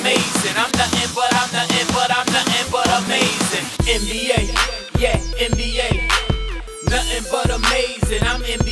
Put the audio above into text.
amazing. I'm nothing but I'm nothing but amazing. NBA, yeah, NBA. Nothing but amazing. I'm NBA.